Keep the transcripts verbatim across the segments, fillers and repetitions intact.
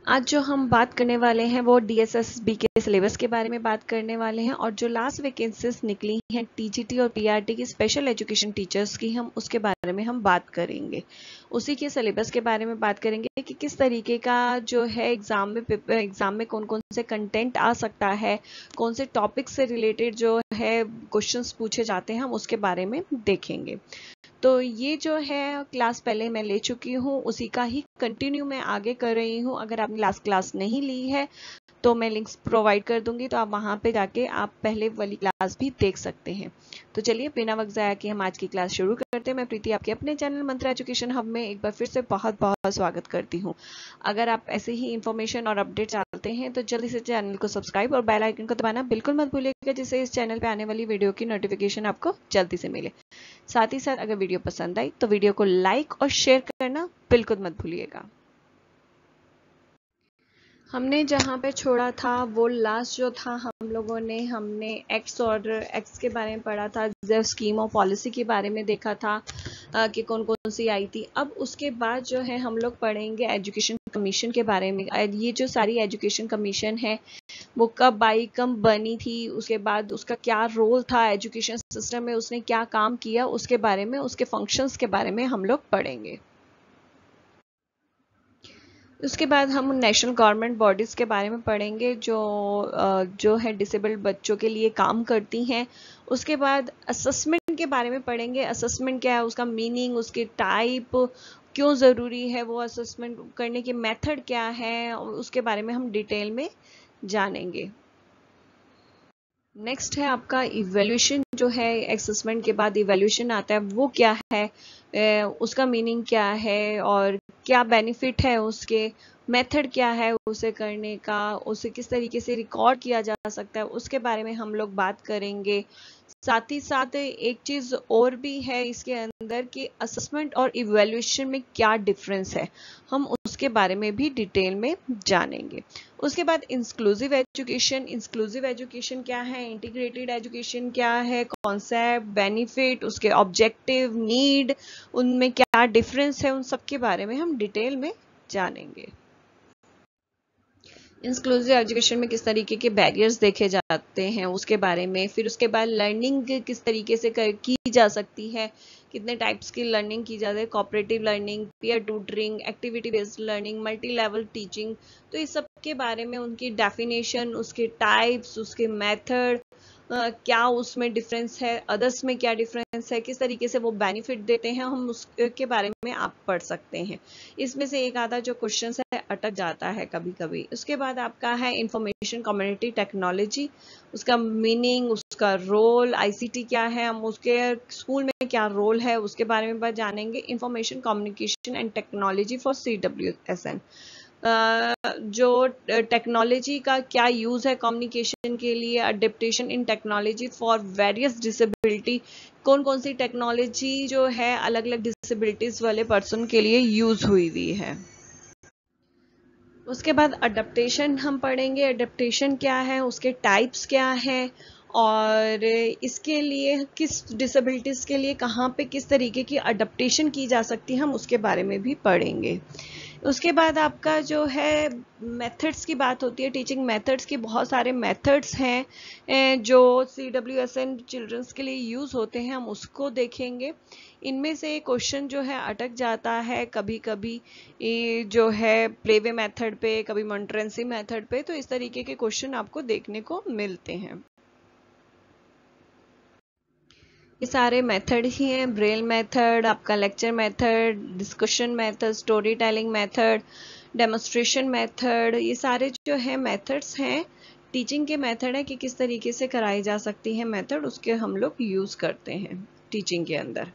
आज जो हम बात करने वाले हैं वो डीएसएसबी के सिलेबस के बारे में बात करने वाले हैं और जो लास्ट वैकेंसीज निकली हैं टीजीटी और पीआरटी की स्पेशल एजुकेशन टीचर्स की, हम उसके बारे में हम बात करेंगे। उसी के सिलेबस के बारे में बात करेंगे कि किस तरीके का जो है एग्जाम में एग्जाम में कौन कौन से कंटेंट आ सकता है, कौन से टॉपिक से रिलेटेड जो है क्वेश्चंस पूछे जाते हैं, हम उसके बारे में देखेंगे। तो ये जो है क्लास पहले मैं ले चुकी हूँ, उसी का ही कंटिन्यू मैं आगे कर रही हूँ। अगर आपने लास्ट क्लास नहीं ली है तो मैं लिंक्स प्रोवाइड कर दूंगी, तो आप वहाँ पे जाके आप पहले वाली क्लास भी देख सकते हैं। तो चलिए बिना वक्त ज़ाया कि हम आज की क्लास शुरू करते हैं। मैं प्रीति आपके अपने चैनल मंत्रा एजुकेशन हब में एक बार फिर से बहुत बहुत स्वागत करती हूँ। अगर आप ऐसे ही इंफॉर्मेशन और अपडेट चाहते हैं तो जल्दी से चैनल को सब्सक्राइब और बेल आइकन को दबाना बिल्कुल मत भूलिएगा, जिससे इस चैनल पर आने वाली वीडियो की नोटिफिकेशन आपको जल्दी से मिले। साथ ही साथ अगर वीडियो पसंद आई तो वीडियो को लाइक और शेयर करना बिल्कुल मत भूलिएगा। हमने जहाँ पे छोड़ा था वो लास्ट जो था, हम लोगों ने हमने एक्स और एक्स के बारे में पढ़ा था, रिजर्व स्कीम और पॉलिसी के बारे में देखा था आ, कि कौन कौन सी आई थी। अब उसके बाद जो है हम लोग पढ़ेंगे एजुकेशन कमीशन के बारे में। ये जो सारी एजुकेशन कमीशन है वो कब आई, कब बनी थी, उसके बाद उसका क्या रोल था एजुकेशन सिस्टम में, उसने क्या काम किया, उसके बारे में, उसके फंक्शंस के बारे में हम लोग पढ़ेंगे। उसके बाद हम नेशनल गवर्नमेंट बॉडीज़ के बारे में पढ़ेंगे जो जो है डिसेबल्ड बच्चों के लिए काम करती हैं। उसके बाद असेसमेंट के बारे में पढ़ेंगे। असेसमेंट क्या है, उसका मीनिंग, उसके टाइप, क्यों ज़रूरी है वो असेसमेंट करने की मेथड क्या है, उसके बारे में हम डिटेल में जानेंगे। नेक्स्ट है आपका इवैल्यूएशन, जो है असेसमेंट के बाद इवैल्यूएशन आता है, वो क्या है, उसका मीनिंग क्या है और क्या बेनिफिट है, उसके मेथड क्या है उसे करने का, उसे किस तरीके से रिकॉर्ड किया जा सकता है, उसके बारे में हम लोग बात करेंगे। साथ ही साथ एक चीज़ और भी है इसके अंदर कि असेसमेंट और इवैल्यूएशन में क्या डिफरेंस है, हम उसके बारे में भी डिटेल में जानेंगे। उसके बाद इंक्लूसिव एजुकेशन। इंक्लूसिव एजुकेशन क्या है, इंटीग्रेटेड एजुकेशन क्या है, कॉन्सेप्ट, बेनिफिट, उसके ऑब्जेक्टिव, नीड, उनमें क्या डिफरेंस है, उन सब के बारे में हम डिटेल में जानेंगे। इंक्लूसिव एजुकेशन में किस तरीके के बैरियर्स देखे जाते हैं उसके बारे में, फिर उसके बाद लर्निंग किस तरीके से कर, की जा सकती है, कितने टाइप्स की लर्निंग की जाती है, cooperative learning, peer tutoring, activity based learning, multi level teaching. तो इस सब के बारे में, उनकी डेफिनेशन, उसके टाइप्स, उसके मेथड, Uh, क्या उसमें डिफरेंस है, अदर्स में क्या डिफरेंस है, किस तरीके से वो बेनिफिट देते हैं, हम उसके बारे में आप पढ़ सकते हैं। इसमें से एक आधा जो क्वेश्चन है अटक जाता है कभी कभी। उसके बाद आपका है इंफॉर्मेशन कम्युनिटी टेक्नोलॉजी, उसका मीनिंग, उसका रोल, आईसीटी क्या है, हम उसके स्कूल में क्या रोल है उसके बारे में जानेंगे। Information communication and technology for C W S N, जो टेक्नोलॉजी का क्या यूज़ है कम्युनिकेशन के लिए, adaptation in technology for various disability, कौन कौन सी टेक्नोलॉजी जो है अलग अलग डिसेबिलिटीज़ वाले पर्सन के लिए यूज़ हुई हुई है। उसके बाद अडेप्टेशन हम पढ़ेंगे। अडेप्टेशन क्या है, उसके टाइप्स क्या हैं और इसके लिए किस डिसेबिलिटीज़ के लिए कहाँ पे किस तरीके की अडेप्टेशन की जा सकती है, हम उसके बारे में भी पढ़ेंगे। उसके बाद आपका जो है मेथड्स की बात होती है, टीचिंग मेथड्स की बहुत सारे मेथड्स हैं जो C W S N childrens के लिए यूज़ होते हैं, हम उसको देखेंगे। इनमें से क्वेश्चन जो है अटक जाता है कभी कभी ये जो है प्लेवे मेथड पे, कभी मॉन्ट्रेंसी मेथड पे, तो इस तरीके के क्वेश्चन आपको देखने को मिलते हैं। ये सारे मेथड ही हैं, ब्रेल मेथड, आपका lecture method, discussion method, story telling method, demonstration method, ये सारे जो है मेथड्स हैं, टीचिंग के मेथड है कि किस तरीके से कराई जा सकती है मेथड, उसके हम लोग यूज़ करते हैं टीचिंग के अंदर।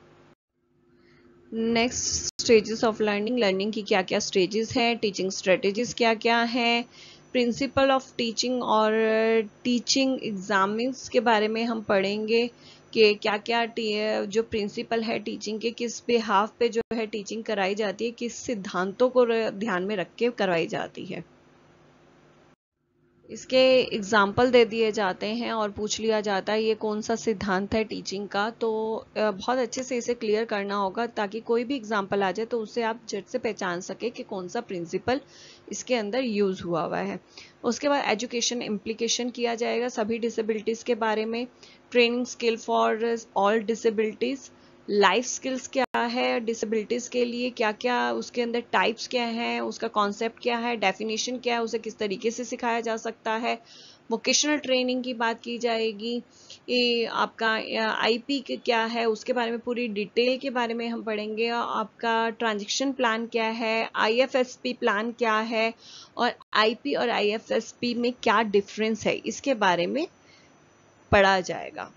Next stages of learning, learning की क्या क्या स्टेजेस हैं, टीचिंग स्ट्रेटेजीज क्या क्या हैं, प्रिंसिपल ऑफ टीचिंग और टीचिंग एग्जामिन्स के बारे में हम पढ़ेंगे कि क्या क्या जो प्रिंसिपल है टीचिंग के, किस बिहाफ पे जो है टीचिंग कराई जाती है, किस सिद्धांतों को ध्यान में रख के करवाई जाती है। इसके एग्जाम्पल दे दिए जाते हैं और पूछ लिया जाता है ये कौन सा सिद्धांत है टीचिंग का। तो बहुत अच्छे से इसे क्लियर करना होगा ताकि कोई भी एग्जाम्पल आ जाए तो उससे आप झट से पहचान सके कि कौन सा प्रिंसिपल इसके अंदर यूज हुआ हुआ है। उसके बाद एजुकेशन इम्प्लीकेशन किया जाएगा सभी डिसेबिलिटीज के बारे में। Training skill for all disabilities, life skills क्या है डिसेबिलिटीज के लिए, क्या क्या उसके अंदर टाइप्स क्या है, उसका कॉन्सेप्ट क्या है, डेफिनेशन क्या है, उसे किस तरीके से सिखाया जा सकता है। वोकेशनल ट्रेनिंग की बात की जाएगी। ये आपका आईपी क्या है उसके बारे में पूरी डिटेल के बारे में हम पढ़ेंगे। आपका ट्रांजेक्शन प्लान क्या है, आईएफएसपी प्लान क्या है, और आईपी और आईएफएसपी में क्या डिफरेंस है इसके बारे में पढ़ा जाएगा।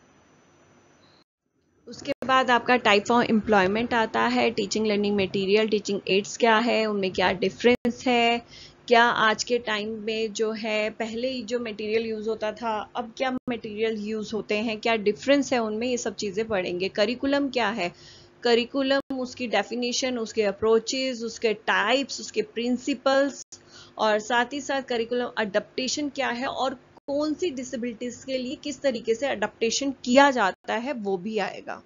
उसके बाद आपका टाइप ऑफ एम्प्लॉयमेंट आता है। Teaching learning material, teaching aids क्या है, उनमें क्या डिफरेंस है, क्या आज के टाइम में जो है पहले जो मटेरियल यूज होता था अब क्या मटेरियल यूज होते हैं, क्या डिफरेंस है उनमें, ये सब चीजें पढ़ेंगे। करिकुलम क्या है, करिकुलम उसकी डेफिनेशन, उसके अप्रोचेस, उसके टाइप्स, उसके प्रिंसिपल्स, और साथ ही साथ करिकुलम अडेप्टेशन क्या है और कौन सी डिसेबिलिटीज के लिए किस तरीके से अडेप्टेशन किया जाता है वो भी आएगा।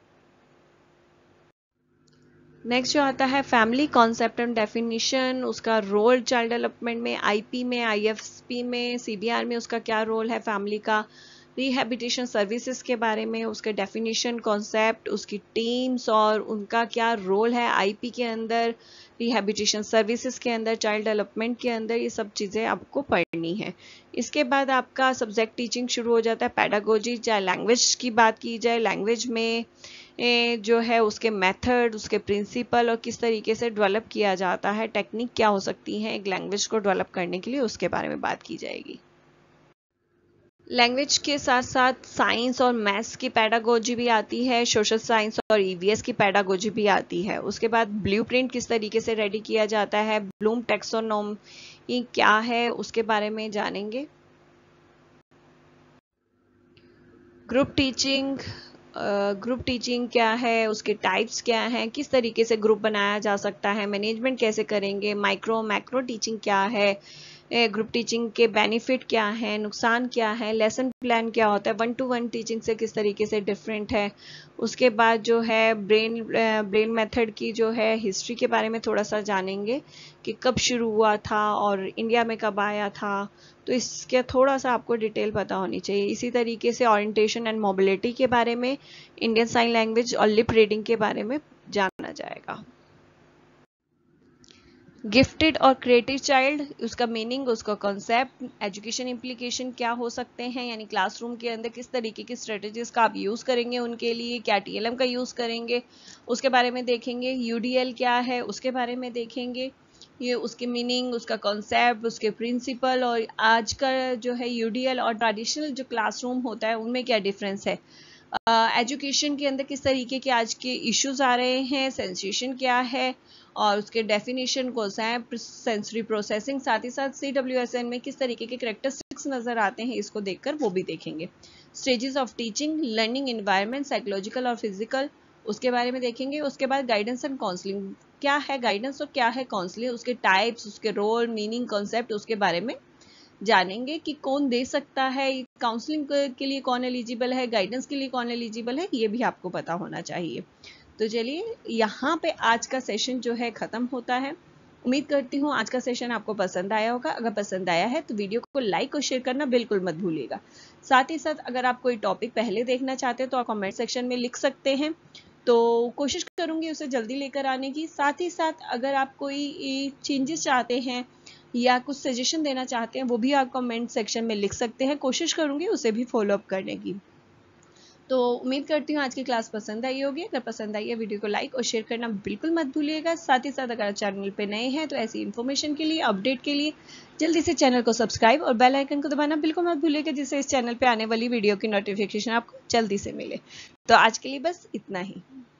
नेक्स्ट जो आता है फैमिली कॉन्सेप्ट एंड डेफिनेशन, उसका रोल चाइल्ड डेवलपमेंट में, आईपी में, आईएफएसपी में, सीबीआर में उसका क्या रोल है फैमिली का। रिहैबिलिटेशन सर्विसेज के बारे में, उसके डेफिनेशन, कॉन्सेप्ट, उसकी टीम्स और उनका क्या रोल है आईपी के अंदर, रिहैबिलिटेशन सर्विसेज के अंदर, चाइल्ड डेवलपमेंट के अंदर, ये सब चीज़ें आपको पढ़नी है। इसके बाद आपका सब्जेक्ट टीचिंग शुरू हो जाता है। पैडागोजी, चाहे लैंग्वेज की बात की जाए, लैंग्वेज में जो है उसके मेथड, उसके प्रिंसिपल और किस तरीके से डेवलप किया जाता है, टेक्निक क्या हो सकती है एक लैंग्वेज को डेवलप करने के लिए, उसके बारे में बात की जाएगी। लैंग्वेज के साथ साथ साइंस और मैथ्स की पैडागोजी भी आती है, सोशल साइंस और ईवीएस की पैडागोजी भी आती है। उसके बाद ब्लूप्रिंट किस तरीके से रेडी किया जाता है, ब्लूम टैक्सोनॉमी क्या है उसके बारे में जानेंगे। ग्रुप टीचिंग, ग्रुप टीचिंग क्या है, उसके टाइप्स क्या हैं, किस तरीके से ग्रुप बनाया जा सकता है, मैनेजमेंट कैसे करेंगे। माइक्रो मैक्रो टीचिंग क्या है, ग्रुप टीचिंग के बेनिफिट क्या है, नुकसान क्या है, लेसन प्लान क्या होता है, वन टू वन टीचिंग से किस तरीके से डिफरेंट है। उसके बाद जो है ब्रेन ब्रेन मेथड की जो है हिस्ट्री के बारे में थोड़ा सा जानेंगे कि कब शुरू हुआ था और इंडिया में कब आया था, तो इसके थोड़ा सा आपको डिटेल पता होनी चाहिए। इसी तरीके से ओरिएंटेशन एंड मोबिलिटी के बारे में, इंडियन साइन लैंग्वेज और लिप रीडिंग के बारे में जाना जाएगा। गिफ्टेड और क्रिएटिव चाइल्ड, उसका मीनिंग, उसका कॉन्सेप्ट, एजुकेशन इम्प्लीकेशन क्या हो सकते हैं, यानी क्लासरूम के अंदर किस तरीके की स्ट्रेटजीज का आप यूज़ करेंगे उनके लिए, क्या टीएलएम का यूज़ करेंगे उसके बारे में देखेंगे। यूडीएल क्या है उसके बारे में देखेंगे, ये उसकी मीनिंग, उसका कॉन्सेप्ट, उसके प्रिंसिपल, और आज का जो है यूडीएल और ट्रेडिशनल जो क्लासरूम होता है उनमें क्या डिफरेंस है। एजुकेशन uh, के अंदर किस तरीके के आज के इश्यूज आ रहे हैं, सेंसेशन क्या है और उसके डेफिनेशन, कॉन्सेप्ट, सेंसरी प्रोसेसिंग, साथ ही साथ सीडब्ल्यूएसएन में किस तरीके के कैरेक्टरिस्टिक्स नजर आते हैं इसको देखकर वो भी देखेंगे। Stages of teaching, learning environment, psychological और फिजिकल, उसके बारे में देखेंगे। उसके बाद गाइडेंस एंड काउंसलिंग, क्या है गाइडेंस और क्या है काउंसलिंग, उसके टाइप्स, उसके रोल, मीनिंग, कॉन्सेप्ट, उसके बारे में जानेंगे कि कौन दे सकता है काउंसलिंग के लिए, कौन एलिजिबल है, गाइडेंस के लिए कौन एलिजिबल है, ये भी आपको पता होना चाहिए। तो चलिए यहाँ पे आज का सेशन जो है खत्म होता है। उम्मीद करती हूँ आज का सेशन आपको पसंद आया होगा। अगर पसंद आया है तो वीडियो को लाइक और शेयर करना बिल्कुल मत भूलिएगा। साथ ही साथ अगर आप कोई टॉपिक पहले देखना चाहते हैं तो आप कमेंट सेक्शन में लिख सकते हैं, तो कोशिश करूंगी उसे जल्दी लेकर आने की। साथ ही साथ अगर आप कोई चेंजेस चाहते हैं या कुछ सजेशन देना चाहते हैं वो भी आप कमेंट सेक्शन में लिख सकते हैं, कोशिश करूंगी उसे भी फॉलो अप करने की। तो उम्मीद करती हूँ आज की क्लास पसंद आई होगी। अगर पसंद आई है वीडियो को लाइक और शेयर करना बिल्कुल मत भूलिएगा। साथ ही साथ अगर चैनल पे नए हैं तो ऐसी इन्फॉर्मेशन के लिए, अपडेट के लिए जल्दी से चैनल को सब्सक्राइब और बेल आइकन को दबाना बिल्कुल मत भूलिएगा, जिससे इस चैनल पे आने वाली वीडियो की नोटिफिकेशन आपको जल्दी से मिले। तो आज के लिए बस इतना ही।